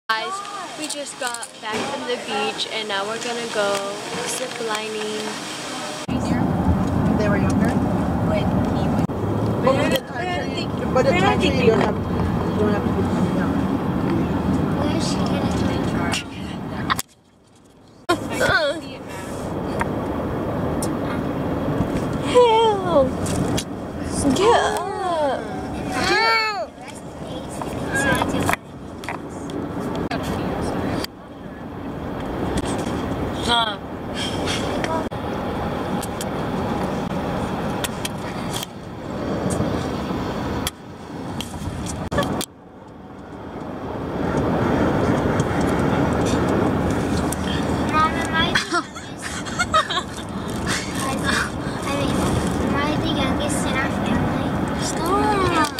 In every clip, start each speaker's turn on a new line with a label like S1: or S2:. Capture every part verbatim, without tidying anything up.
S1: Guys, we just got back from the beach and now we're gonna go zip lining.
S2: When they were younger? When he was... But by the time, by the time you don't have, you don't have to put them down.
S3: Where is she gonna play charge?
S1: Hell! Get up! Huh.
S3: Mom, am I the I mean, am I the youngest in our family?
S1: Stop!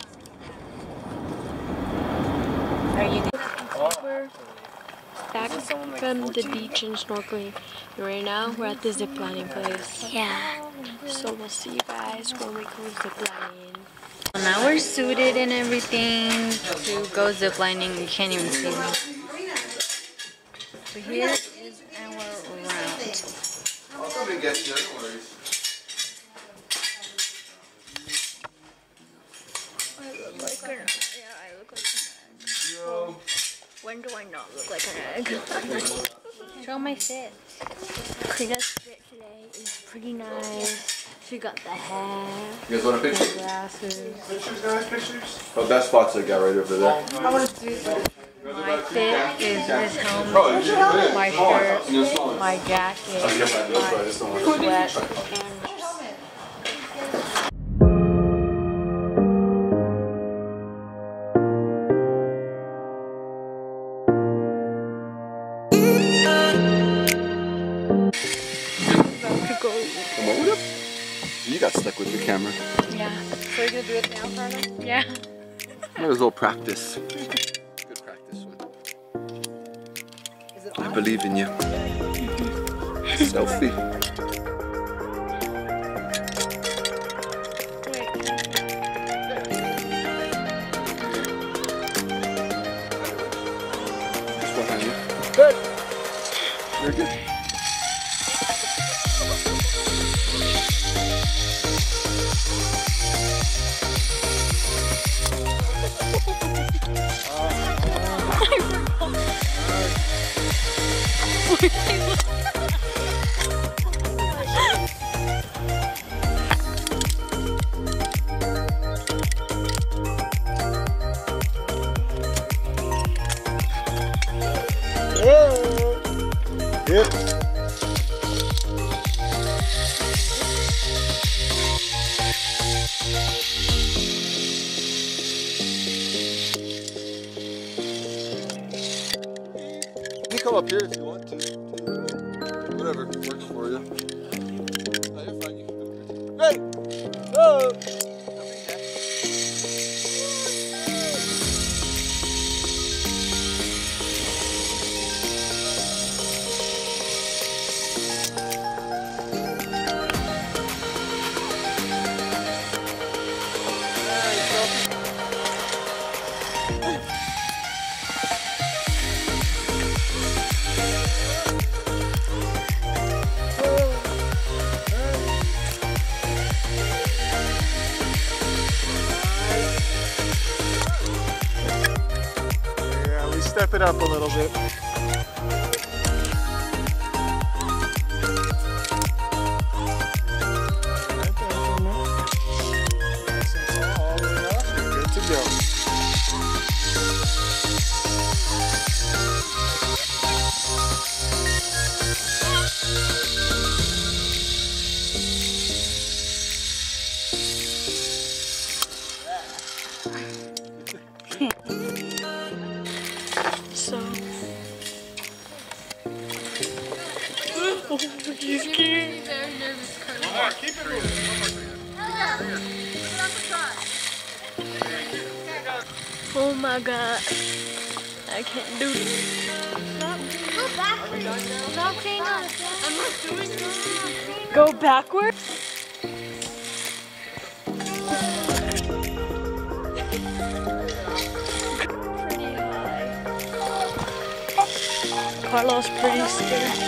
S2: Are you
S1: We're back from the beach and snorkeling. And right now we're at the zip lining place.
S3: Yeah.
S1: So we'll see you guys when we go zip lining.
S4: Well, now we're suited and everything to go ziplining. You can't even see me. So here is our route.
S5: I'll come and get you, no worries.
S1: I look like an egg. Yeah, I look like an egg.
S5: Yo.
S1: When do I not look like an egg?
S4: Show my fit.
S1: Krita's fit today is pretty nice. She got the hair,
S5: You guys want a
S1: the
S5: picture?
S1: glasses.
S5: Pictures, guys, pictures? Oh, that spot's a guy right over there.
S2: I want to do but
S4: My fit is this helmet,
S5: Oh, you should do it.
S4: my shirt, my jacket,
S5: I'll get my nose right, it's not
S4: my sweat, and
S5: Come over there. You got stuck with the camera.
S4: yeah.
S2: So you're going to do it now, Carla?
S4: Yeah.
S5: Might as well practice. Good practice one.
S2: Is it
S5: I
S2: on?
S5: believe in you. Selfie. Just one hand. Good. You're good. Yep. You can come up here if you want to. Whatever works for you. No, you're fine. You can come here. Hey! Oh! Yeah, we step it up a little bit. All the way up, you're good to go.
S1: So. Oh, he's scared. Oh my god. I can't do this.
S3: Go backwards. Stop saying that. I'm not doing that.
S1: Go backwards? Pretty high. Carlos pretty scared.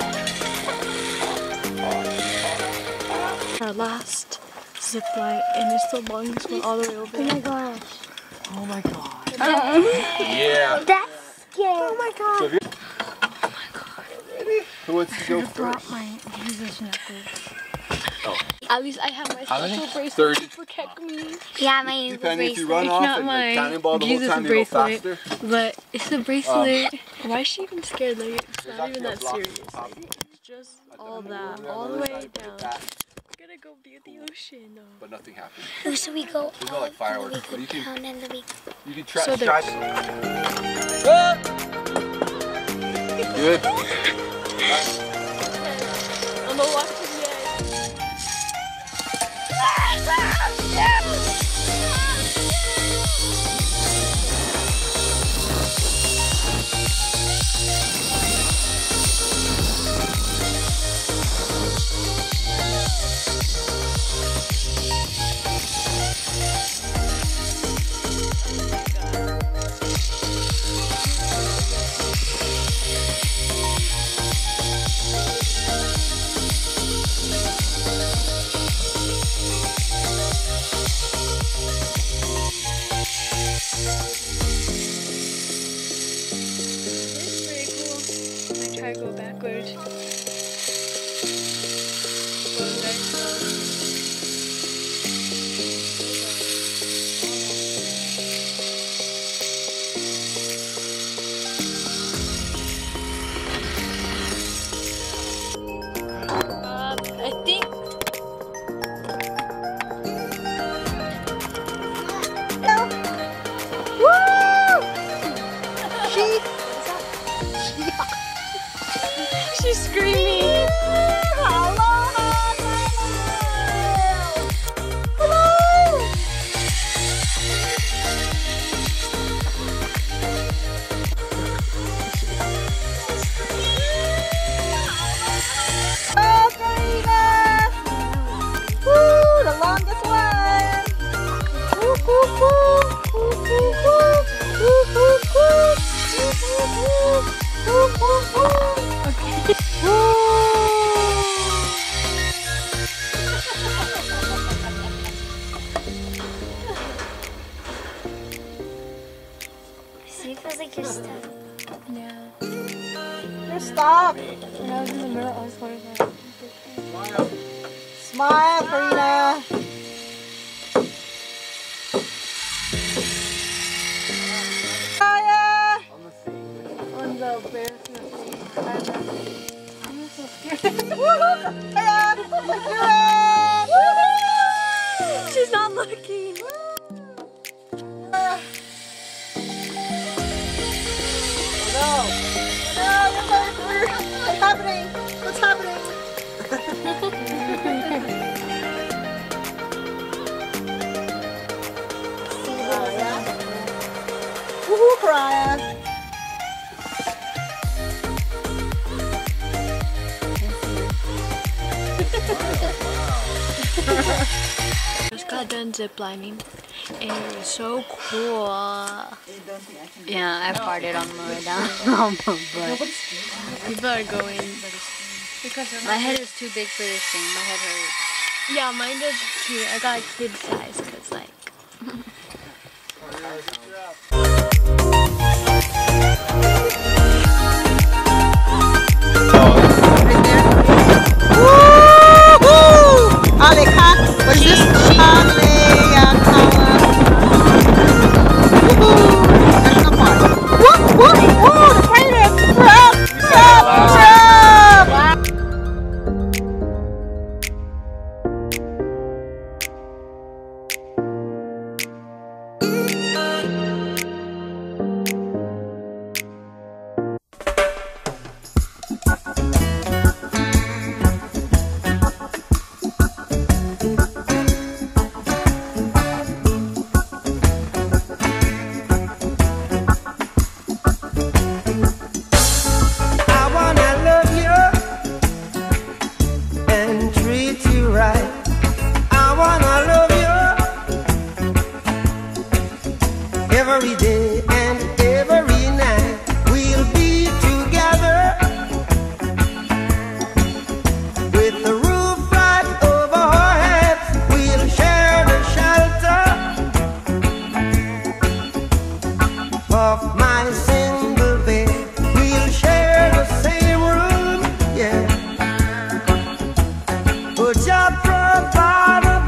S1: Our last zip line, and it's the longest one all the way over.
S3: Oh my gosh.
S2: Oh my god.
S5: Yeah.
S3: That's scary. Oh my god.
S5: So if you're- Who wants to go
S4: I brought
S5: first?
S4: my Jesus necklace.
S1: At least I have my
S5: How many?
S1: special bracelet
S5: thirty.
S1: to protect me.
S3: Yeah, my
S5: Depending if you
S3: bracelet.
S5: run
S1: It's
S5: off
S1: not
S5: and
S1: my
S5: like cannonball the whole
S1: Jesus
S5: time, you go
S1: bracelet.
S5: faster.
S1: But it's a bracelet. Why is she even scared? Like, it's
S5: There's
S1: not even
S5: actually a
S1: that
S5: block
S1: serious.
S5: at the top.
S1: It's just all
S5: Yeah,
S1: that,
S5: on
S1: all the
S5: other
S1: way
S5: side, like
S1: down.
S5: that,
S1: We're gonna go be at the ocean. No.
S5: But nothing happened.
S3: Oh, so we go
S5: There's no like
S3: up,
S5: fireworks,
S3: and
S5: but
S3: then
S5: you
S3: we go
S5: can
S3: down, and then we
S5: you can try.
S1: So
S5: try. Good.
S1: On the left of the edge. It's pretty cool. I try to go backwards. Going very slow. Um, I think she's screaming.
S2: Oh, Karina! Woo, the longest one! Woo, woo, woo! Woo, woo, woo! Woo, woo, woo! Woo, woo, woo! Woo, woo, woo! Woo!
S3: See, it feels like you're stuck.
S4: Yeah.
S2: You're stopped!
S4: When I was in the middle, I was going to
S2: Smile, Karina! Kaya!
S4: on the bear thing. I'm so scared.
S2: Woohoo! Kaya! You do it! Woohoo!
S1: She's not looking.
S2: Oh no! No, what's happening? What's happening? What's happening? Oh, yeah? Woohoo, Pariah!
S1: Just got done ziplining, and it was so cool.
S4: Yeah, I farted on my way down. Oh, but
S1: People are going.
S4: my head is too big for this thing. My head hurts.
S1: Yeah, mine does too. I got kid size because like.
S2: Woohoo! Aleka, what is this? Aleka. Woohoo! National Park. Woo, woo, woo! The crater! Jump, jump, jump!
S6: the bottom